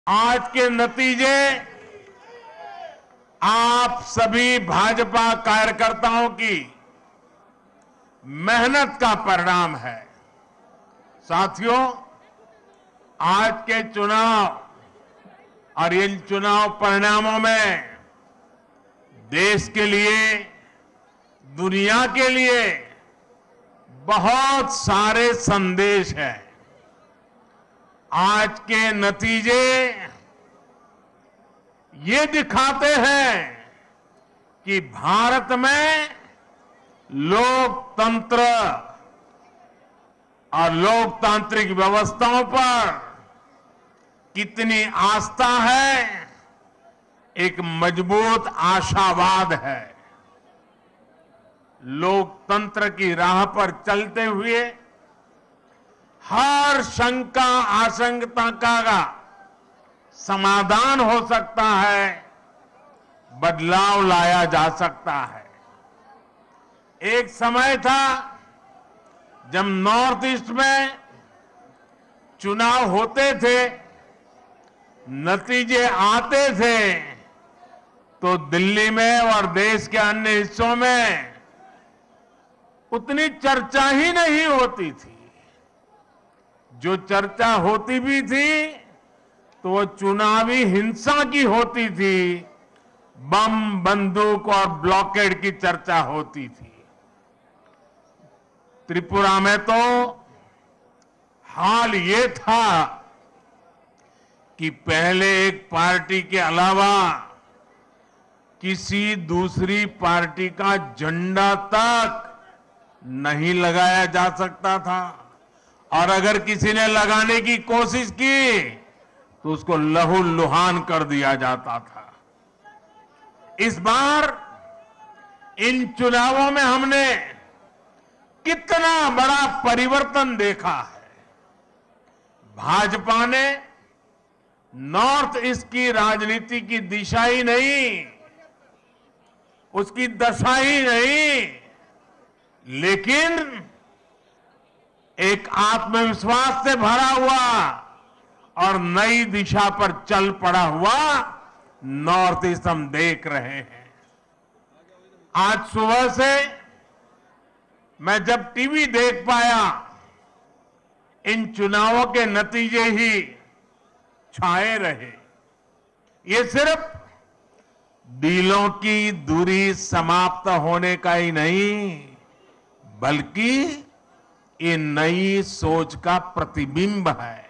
आज के नतीजे आप सभी भाजपा कार्यकर्ताओं की मेहनत का परिणाम है। साथियों, आज के चुनाव और इन चुनाव परिणामों में देश के लिए, दुनिया के लिए बहुत सारे संदेश हैं। आज के नतीजे ये दिखाते हैं कि भारत में लोकतंत्र और लोकतांत्रिक व्यवस्थाओं पर कितनी आस्था है, एक मजबूत आशावाद है। लोकतंत्र की राह पर चलते हुए हर शंका आशंका का समाधान हो सकता है, बदलाव लाया जा सकता है। एक समय था जब नॉर्थ ईस्ट में चुनाव होते थे, नतीजे आते थे तो दिल्ली में और देश के अन्य हिस्सों में उतनी चर्चा ही नहीं होती थी। जो चर्चा होती भी थी तो वो चुनावी हिंसा की होती थी, बम, बंदूक और ब्लॉकेड की चर्चा होती थी। त्रिपुरा में तो हाल ये था कि पहले एक पार्टी के अलावा किसी दूसरी पार्टी का झंडा तक नहीं लगाया जा सकता था, और अगर किसी ने लगाने की कोशिश की तो उसको लहूलुहान कर दिया जाता था। इस बार इन चुनावों में हमने कितना बड़ा परिवर्तन देखा है। भाजपा ने नॉर्थ ईस्ट की राजनीति की दिशा ही नहीं, उसकी दशा ही नहीं, लेकिन एक आत्मविश्वास से भरा हुआ और नई दिशा पर चल पड़ा हुआ नॉर्थ ईस्ट हम देख रहे हैं। आज सुबह से मैं जब टीवी देख पाया, इन चुनावों के नतीजे ही छाए रहे। ये सिर्फ दिलों की दूरी समाप्त होने का ही नहीं, बल्कि ये नई सोच का प्रतिबिंब है।